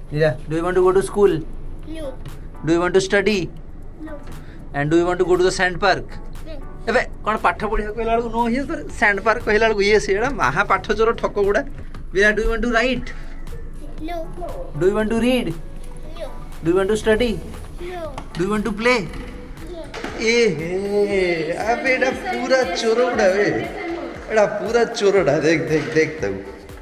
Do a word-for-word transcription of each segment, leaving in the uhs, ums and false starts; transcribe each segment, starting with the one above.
Lila, do you want to go to school? No. Do you want to study? No. And do you want to go to the sand park? No. एबे कौन पाठ पढ़िया कहला बेलू no हिए पर sand park कहला बेलू ये सेड़ा महा पाठ चोर ठक गुड़ा बिना do you want to write No. Do you want to read No. Do you want to study No. Do you want to play a हे अबे एडा पूरा चोर गुड़ा बे एडा पूरा चोरडा देख देख देख तब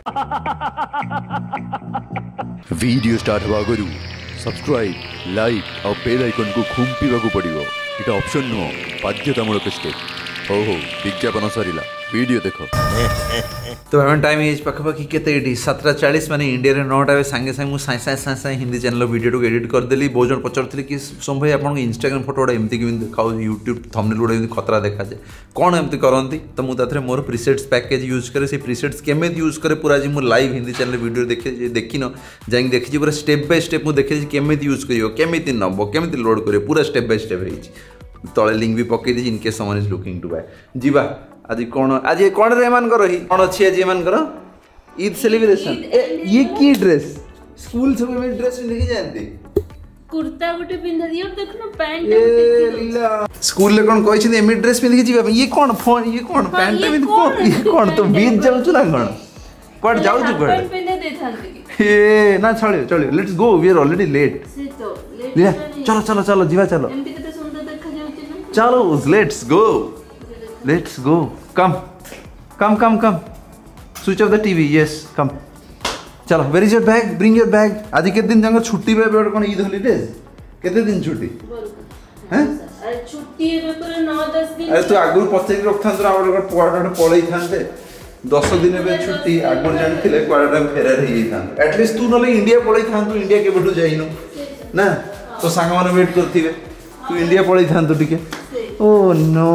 वीडियो स्टार्ट हुआ करू सब्सक्राइब लाइक और बेल आइकन को खुंपीवा को पड़िबो इटा ऑप्शन नो बाध्यतामूलक स्टेप हो हो विज्ञापन सरीला वीडियो देखो तो हम टाइम एज पखपखी केते सातटा चालीस माने इंडिया रे नौटा सांगे सांगे मु साइ साइ साइ साइ हिंदी चैनल वीडियो को एडिट कर देली बहुत जन पचरथि कि सोम भाई आपन इंस्टाग्राम फोटोडा एमती कि देखाउ यूट्यूब थंबनेल गुडा एमती खतरा देखा जाए कोन एमती करंती तो मु ताथरे मोर प्रीसेट्स पैकेज यूज करे से प्रीसेट्स केमे यूज करे पूरा जी मु लाइव हिंदी चैनल वीडियो देखे देखिनो जाई देखि पूरा स्टेप बाय स्टेप मु देखे केमे यूज करियो केमिति नबो केमिति लोड करे पूरा स्टेप बाय स्टेप हेछि तले लिंक भी पकई दी in case someone is looking to buy जीवा आज कौन आज कौन रे मान कर रही कौन अच्छी आज मान कर ईद सेलिब्रेशन ए ये की ड्रेस स्कूल सब में ड्रेस नहीं जानती कुर्ता गुटे पिंधा दियो देखनो पैंट ए लीला स्कूल ले कौन कहै छी एमी ड्रेस पिंधि जीवा ये कौन फोन ये कौन पैंट में कौन ये कौन तो बीच जाउ छु ना कौन पड़ जाउ छु पड़ पैंट पिंधा दे थांती ए ना चलियो चलियो let's go we are already late से तो लेट लीला चलो चलो चलो जीवा चलो एमती कते सुंदर देखा जाउची ना चलो let's go Let's go. Come, come, come, come. Switch off the T V. Yes, come. चलो. Where is your bag? Bring your bag. आज कितने दिन जाएंगे छुट्टी पे बैठ कौन ईद हॉलीडेज? कितने दिन छुट्टी? हैं? अरे छुट्टी है पूरे नौ दस दिन. अरे तू आगुर पच्चीस रख था तो आवर का पढ़ाने पढ़ाई था ने दस दिन में छुट्टी आगुर जान थिले पढ़ाने फेरा रही था. At least तू नले इंडिया पढ़ाई था तू इंडिया के बैठो जाइनो ना तो सांग माने वेट करती वे तू इंडिया पढ़ाई था तो ठीक है. Oh no.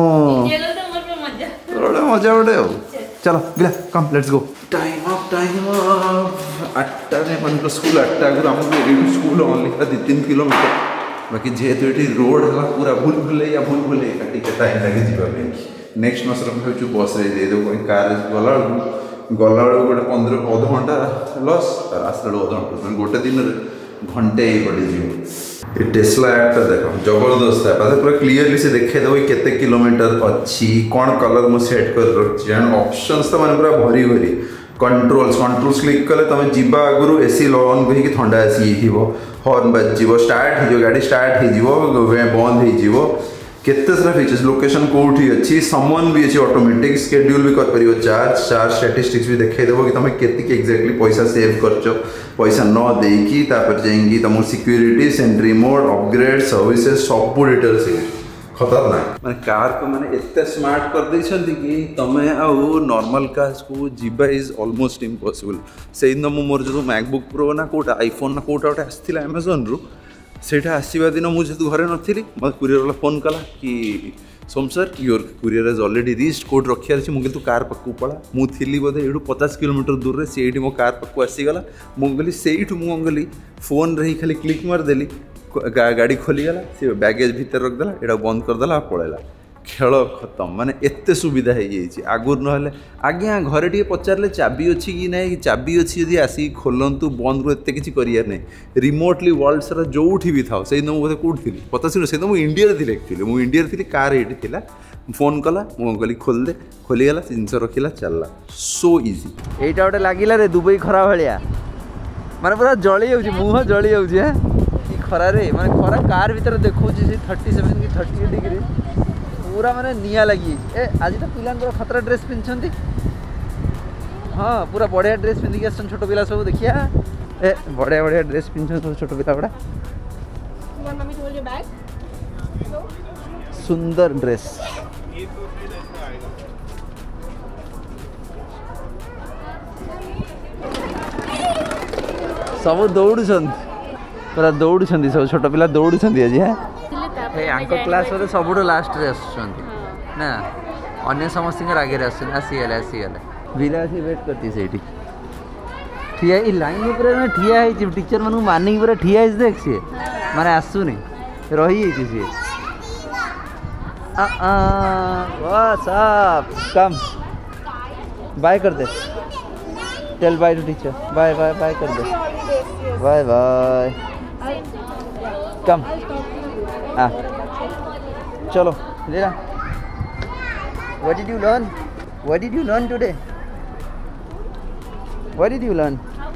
थोड़ा मजा उड़े हो चलो बिला come let's go time up time up आठटा ने मन स्कूल आठटा अगर हम एडी स्कूल ओनली दो तीन किलोमीटर बाकी जेहेतु एटी रोड हला पूरा भूल भूले या भूल भूले काटी के टाइम लागे जीवा पे नेक्स्ट मास रो भाई छु बस रे दे दो कोई कार गला गला गोटे पंद्रह अध घंटा लॉस आसला अध घंटा गोटे दिन घंटे ही पड़ी जीव ये टेस्ला ऐप देखो जबरदस्त है पता पूरा क्लियरली से देखे दो केते किलोमीटर अच्छी कौन कलर मु सेट कर रखछि एंड ऑप्शंस तो माने पूरा भरी भरी कंट्रोल्स कंट्रोल्स क्लिक कले तमे जिबा आगुरु एसी ऑन कहि कि ठंडा एसी हिबो हॉर्न बजिबो स्टार्ट हिजो गाड़ी स्टार्ट हिजिबो बंद हिजिबो केते सारा फीचर्स लोकेशन कोठी अच्छी समवन भी अच्छी ऑटोमेटिक शेड्यूल भी कर परियो चार्ज चार्ज स्टैटिस्टिक्स भी देखे देबो कि तमे केति के एग्जैक्टली पैसा सेव करचो पैसा न देकी तापर जाएंगी तम security sentry mode upgrade services सब डिटेल्स खतरनाक माने कार को माने एते स्मार्ट कर दै छथि कि तमे आउ नॉर्मल कार्स को जीवा इज ऑलमोस्ट इम्पॉसिबल से इन मो मोर जो मैकबुक प्रो ना कोटा आईफोन ना कोटा उठा आस्थिला अमेज़न रु सेटा आसीबा दिन मु जेतु घरे नथिली मते कुरियर वाला फोन कला कि सोम sir your courier is already reached code रखिया अछि मु किंतु कार पक्कू पड़ा मु थिली बोधे एडू पचास किलोमीटर दूर रे सेठी मो कार पक्कू आसी गला मु गली सेठ मु गली फोन रही खाली क्लिक मार देली गाड़ी खोली गला से बैगेज भीतर रख देला एडा बंद कर देला पळेला खेल खत्म माने एते सुविधा है ये आगुर न आज्ञा घरे टे पचारे चाबी अच्छी कि ना चाबी अच्छी जब आसिक खोलतु बंद को एत कि करार नहीं रिमोटली वर्ल्ड सारा जो भी था से दिन बोधे कौट थी पता से दिन मुझे इंडिया थी एक्चुअली मुझे इंडिया थी कार ये थी फोन कला मुझे कहली खोल दे खोलीगला जिनस रखला चलला सो इजी एटा गोटे लगिला रे दुबई खरा भाया माने पूरा जली जाऊँ मुह जली जाऊँ खरार माने खरा कार भीतर देखो थर्टी सेवेन कि थर्टी एट डिग्री पूरा माने निया लगी ए आज तो पिलान पूरा खतरा ड्रेस पिंधछंती हाँ पूरा बढ़िया ड्रेस पिंधिक आसन छोट पिला सब देखिया ए बढ़िया बढ़िया ड्रेस पिंधछन सब छोट पिला बड़ा सुंदर ड्रेस सब दौड़ुछन पूरा दौड़ुछन सब छोट पिला दौड़ुछन आज है आंको क्लास वाले सबुठ लास्ट रे आसुछंती ना अन्य समस्त आगे आसुछन आसीगले आसीगले बिला से वेट करती सेठी ठिया ई लाइन में पूरा ठिया है टीचर मानू मानिक पूरा ठिया है देख सी माने आसुनी रही है सी आ आ व्हाट्स अप कम बाय कर दे tell bye to teacher bye bye bye कर दे बाय बाय कम आ चलो लीला What did you learn? What did you learn today? What did you learn?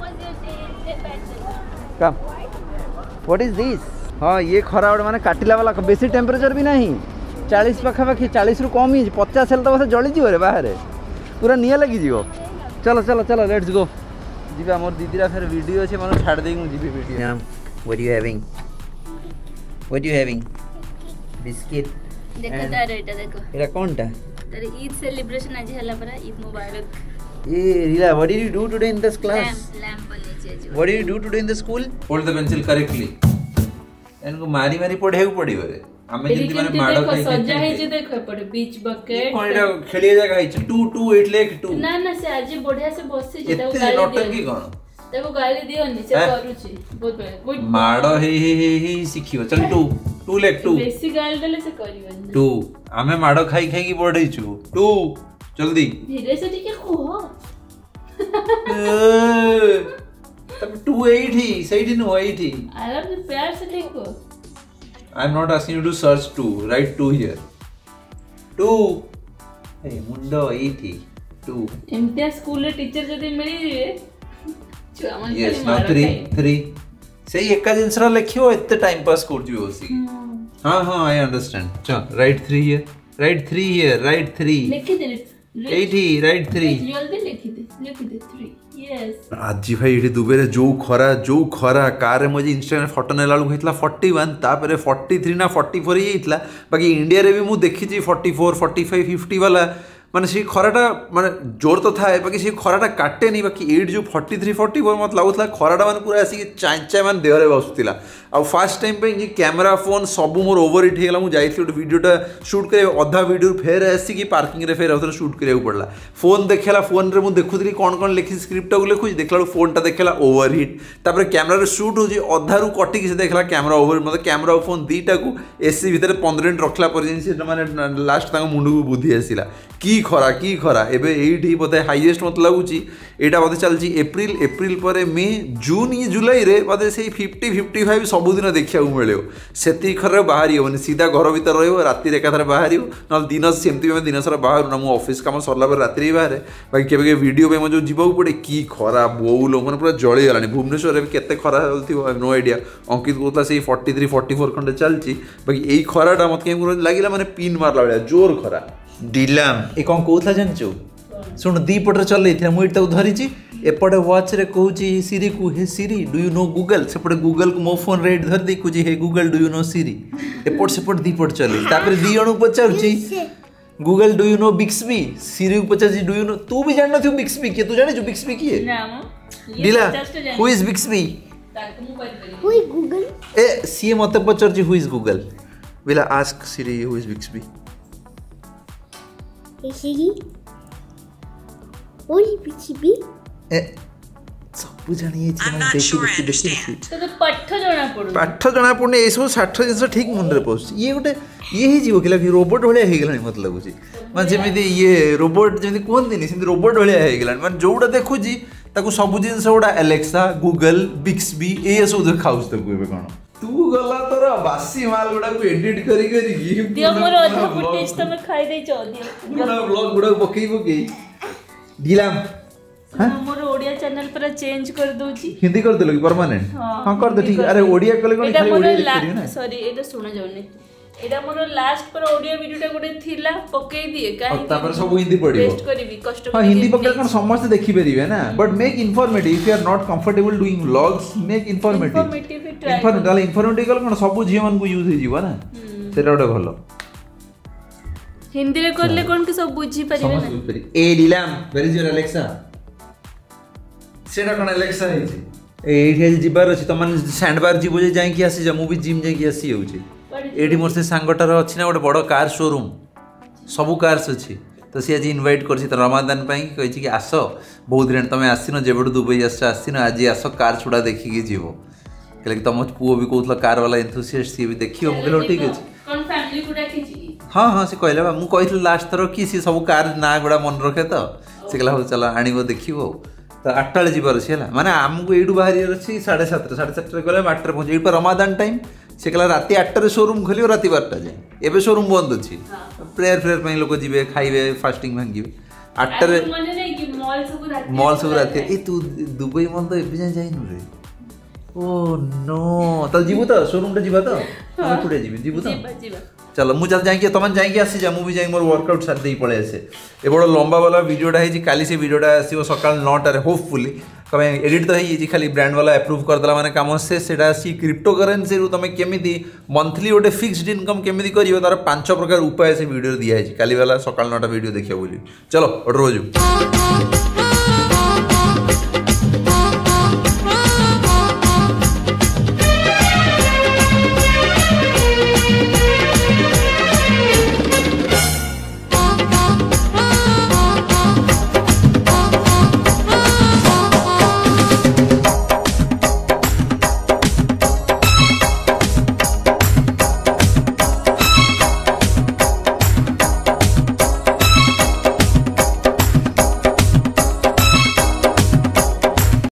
Come. What is this? हाँ ये खरा गोटे माने काटिला वाला बेसी टेम्परेचर भी नहीं चालीस पाखापाखि चालीस रु कम ही पचास हेल्ले तो बस जलीजी रे बाहर पूरा निया लगी जीवो चलो चलो चलो लेट्स गो जीवा मोर दीदीरा फिर वीडियो अच्छे मन छाड़ देगी मुझे भी video What you having? What you having? Biscuit देखो तार एटा देखो एटा कोनटा तार ईद सेलिब्रेशन आज हला परा ईद मुबारक ए रीला what did you do today in this class? Lamp lamp बनेची आज What did you do today in the school? Hold the pencil correctly. इनको मारी मारी पढ़े को पड़ी बरे हमें जितनी माने माडो खाई सजा है जे देखो पड़े बीच बकेट कोन एटा खेलिए जागा है टू टू एट लेख टू ना ना से आज बढ़िया से बससे जे देखो गाली नोटन की कोन देखो गाली दियो नि से करूची बहुत बढ़िया गुड माडो हे हे हे हे सिखियो चल टू टू लेख टू बेसी गाली देले से करियो टू हमें माडो खाई खाई की बढ़ई छु टू जल्दी धीरे से ठीक कहो तब टू एट ही सही दिन हो एट ही अरे प्यार से लिखो I am not asking you to search two. Write two here. Two. Hey, mundo eighty. Two. एमतिया स्कूल रे टीचर जदी मिली जे छुआ मन Yes, now three. Three. सही एक का जिनसरा लिखियो इतने टाइम पास कर जो होसी. हाँ हाँ I understand. चल write three here. Write three here. Write three. लिखी दे. eighty. Write three. जल्दी लिखी दे. लिखी दे three. Yes. आजी भाई ये दुबेरे जो खरा जो खरा कार मुझे इंस्टाग्राम फोटो नेला बेलू होता फोर्टी वन तापर फोर्टी थ्री ना फोर्टी फोर ही होता बाकी इंडिया रे भी मुझे देखी forty four forty five fifty वाला माने से खराटा माने जोर तो था बाकी से खराटा काटे नहीं बाकी एट जो फोर्टी थ्री फोर्टी फोर मत लगुला खराटा मान पूरा आसिक चाँचा मान देहरे बसुला आ फास्ट टाइम पे ये कैमेरा फोन सब मोर ओवर हिट होगा मुझे गोटे वीडियोटा शूट कर अधा वीडियो फेर आसिक पार्किंग रे फेर आउथरे शूट करा पड़ा फोन देखला फोन रे मुझे देखुली कौन कौन लिखी स्क्रिप्ट को लिखुची देखला फोनटा देखला ओवर हिट तापर कैमेरा शूट हो अधारू कटिक से देखला कैमेरा ओवर मतलब कैमेरा फोन दीटा को एसी भितर पंद्रह मिनट रखला पर माने लास्ट मुंड को बुद्धि आसला की खरा की खरा एबे एठी बोधे हाईएस्ट मत लगुची एटा बोधे चलची एप्रिल एप्रिल पर मे जून ये जुलाई रे बोधे से फिफ्टी फिफ्टी फाइव सबुदिन देखा मिले से खर बाहर होनी सीधा घर भर रही राति एकाथर बाहर ना दिन सेमती दिन सारा बाहर ना मुझे ऑफिस काम सरला राति बाहर बाकी केवे वीडियो पे जो जीवा पड़े की खरा बोल मैंने पूरा जली गलानी भुवनेश्वर में केते खरा चलती नो आइडिया अंकित कहता से फोर्टी थ्री फोर्टी फोर खंडे चलती बाकी यही खराटा मत कहीं लगे मैंने पिन मारला भाया जोर खरा डिलाम ए कौन कहला जानचु सुन दी पटर चल मुझे धरी एपटे वाच रे कहूची सीरी को hey Siri do you know Google सेपटे गूगल को मो फोन रे धर दे कुछ hey Google do you know Siri एपट सेपट दी पट चले तापर दी जण पचारुची Google do you know Bixby Siri को पचारुची डू यू नो तू भी जान नथि बिक्सबी के तू जाने जो बिक्सबी की है ना मो डिला who is Bixby Who is Google? ए सी मते पचारुची who is Google will ask Siri who is Bixby Hey Siri. Who is Bixby? ए सब जानी देखी देखी देखी देखी तो पाठ जणा पड़ो पाठ जणा पड़ने ए सब साठ जिनस ठीक मुंड रे पस ये गोटे ये ही जीव कि रोबोट भलिया हे गेलानी मत लागुची माने जेमिति ये रोबोट जेमिति कोनदिनी सेमिति रोबोट भलिया हे गेलानी माने जोडा देखुची ताकू सब जिनस गोडा एलेक्सा गूगल बिक्सबी ए सब देखाउस तको एबे कोन तू गला तोर बासी माल गुडा को एडिट करी करी गिफ्ट दियो मोर अधा फुटेज त मैं खाई दे छ दियो गुडा ब्लॉग गुडा पकई पकई दिलाम हां मोर ओडिया चैनल पर चेंज कर दोची हिंदी कर देलो परमानेंट हां कर दे ठीक अरे ओडिया कले कोन खाली ओडिया लिख करियो ना सॉरी एटा सुना जाउनी एटा मोर लास्ट पर ओडिया वीडियोटा गुडे थिला पकई दिए काहे तापर सब हिंदी पडियो टेस्ट करबी कष्ट हां हिंदी पकड़ कोन समस्त देखि परिबे ना but make informative if you are not comfortable doing vlogs make informative informative try informative informative कल कोन सब झियो मन को यूज हे जीवा ना सेटा ओडे भलो हिंदी रे करले कोन के सब बुझी परिबे ना ए डिलाम वेयर इज योर एलेक्सा सेटा कोन एलेक्सा हे छी ए हे जिबार अछि त मन सैंडबार जीवो जे जाई कि आसी जा मु भी जिम जाई कि आसी होउची एठी मोर से सांगटार अछि ना गोटे बड़ कार शोरूम सबु कार्स अछि तो सी आज इनवाइट करछि त रमादान पई कहि कि आस बहुत दिन तमे आसिनो जेबडू दुबई आस आसिनो आज आस कार छुडा देखि कि जीवो कहले कि तम पुओ भी कहतला कार वाला एंथुसियास्ट सी भी देखियो हम कहलो ठीक अछि कोन फैमिली को डाकिछि हां हां से कहले मु कहितल लास्ट थरो कि सी सब कार ना गुडा मन रखे त से कहला हो चला आनिबो देखिबो तो आठटा बेले जीवार अच्छी है माने आमको ये बाहर अच्छी साढ़े सातटा साढ़े सातटा गले आठटा पहुँचे ये रमादान टाइम से कहला राति आठटारे शोरूम खोल राति बारटा जाए एवं शोरूम बंद अच्छी प्रेयर फ्रेयर लोक जी खाइबे फास्टिंग भांगे आठटारे मॉल सब राति ए तू दुबई मॉल तो एबे जाए जाइनु रे ओ नो तल जीवु तो शोरूम टा जीवा तो हम कुडे जीवी जीवु तो चलो मुझे जाएंगे तुम जाएंगे आसी जा मुझे जाएंगे मोर वर्कआउट साथ दे पड़े आसे ए बड़ लंबा वाला वीडियोटा है काली से वीडियोटा आसो सकाल नौटार होपफुली कमें एडिट तो है खाली ब्रांड वाला अप्रूव करदेला माने काम से सेटा आसी क्रिप्टो करेन्सी रु तुम केमी मंथली गोटे फिक्स्ड इनकम केमी कर तार पांच प्रकार उपाय से वीडियो दिया है काली वाला सकाल नौटा वीडियो देखिए बोली चलो ऑर्डर हो जाओ।